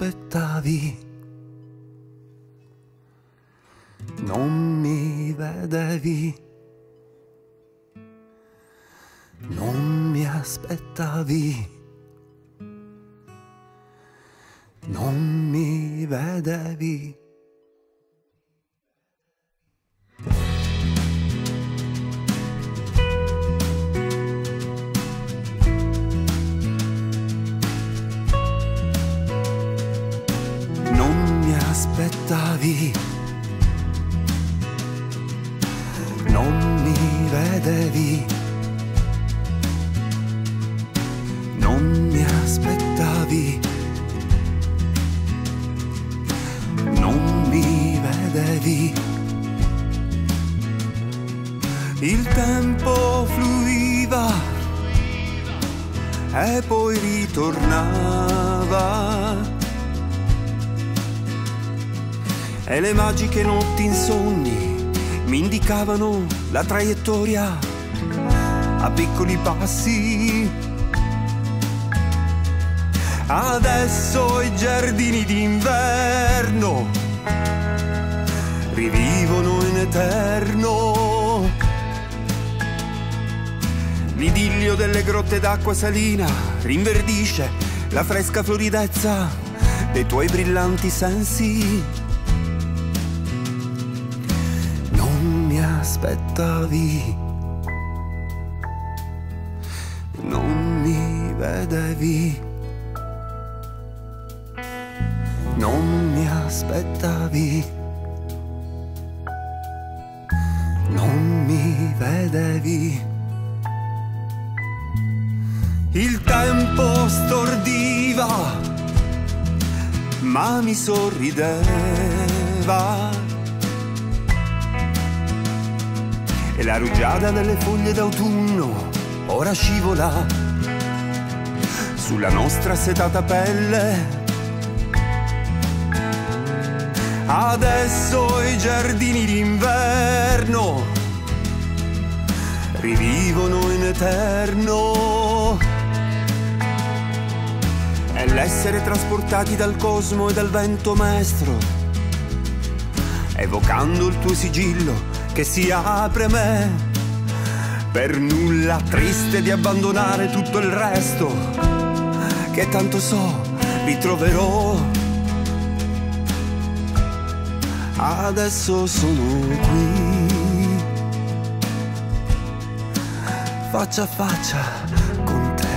aspettavi, non mi vedevi, non mi aspettavi, non mi vedevi. Non mi aspettavi, non mi vedevi, non mi aspettavi, non mi vedevi. Il tempo fluiva e poi ritornava, e le magiche notti insonni mi indicavano la traiettoria a piccoli passi. Adesso i giardini d'inverno rivivono in eterno. L'idillio delle grotte d'acqua salina rinverdisce la fresca floridezza dei tuoi brillanti sensi. Non mi aspettavi, non mi vedevi, non mi aspettavi, non mi vedevi. Il tempo stordiva, ma mi sorrideva, e la rugiada delle foglie d'autunno ora scivola sulla nostra setata pelle. Adesso i giardini d'inverno rivivono in eterno, e l'essere trasportati dal cosmo e dal vento maestro, evocando il tuo sigillo che si apre a me, per nulla triste di abbandonare tutto il resto, che tanto so ritroverò. Adesso sono qui, faccia a faccia con te.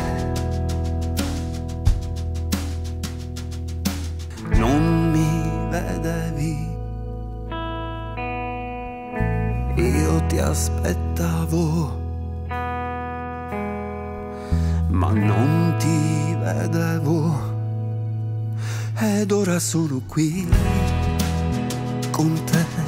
Non mi vedevi, io ti aspettavo, ma non ti vedevo, ed ora sono qui con te.